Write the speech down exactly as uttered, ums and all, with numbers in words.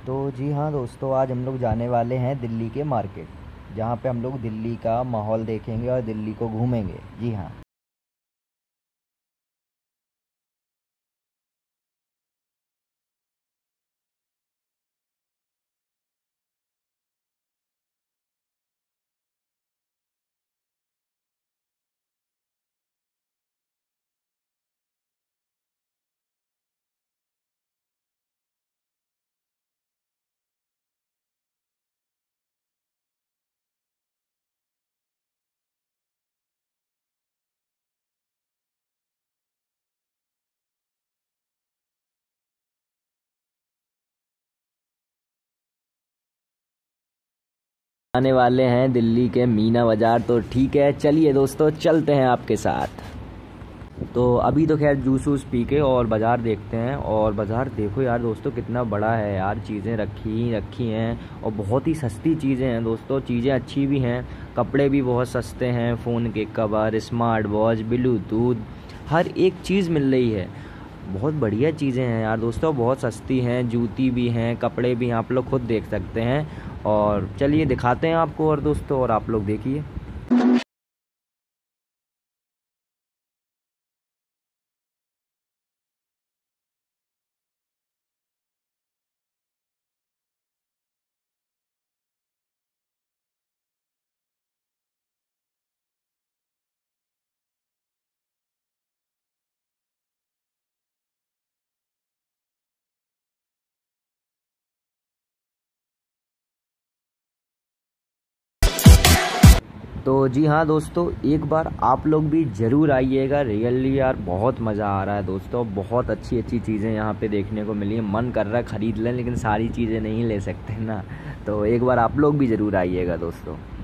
तो जी हाँ दोस्तों, आज हम लोग जाने वाले हैं दिल्ली के मार्केट, जहाँ पे हम लोग दिल्ली का माहौल देखेंगे और दिल्ली को घूमेंगे। जी हाँ। आने वाले हैं दिल्ली के मीना बाज़ार, तो ठीक है चलिए दोस्तों चलते हैं आपके साथ। तो अभी तो खैर जूस वूस पी के और बाज़ार देखते हैं। और बाज़ार देखो यार दोस्तों कितना बड़ा है यार, चीज़ें रखी ही रखी हैं और बहुत ही सस्ती चीज़ें हैं दोस्तों। चीज़ें अच्छी भी हैं, कपड़े भी बहुत सस्ते हैं, फ़ोन के कवर, स्मार्ट वॉच, ब्लूटूथ, हर एक चीज़ मिल रही है। बहुत बढ़िया चीज़ें हैं यार दोस्तों, बहुत सस्ती हैं। जूती भी हैं, कपड़े भी हैं, आप लोग खुद देख सकते हैं। और चलिए दिखाते हैं आपको और दोस्तों, और आप लोग देखिए। तो जी हाँ दोस्तों, एक बार आप लोग भी ज़रूर आइएगा। रियली यार बहुत मज़ा आ रहा है दोस्तों, बहुत अच्छी अच्छी चीज़ें यहाँ पे देखने को मिली है। मन कर रहा है ख़रीद लें, लेकिन सारी चीज़ें नहीं ले सकते ना, तो एक बार आप लोग भी ज़रूर आइएगा दोस्तों।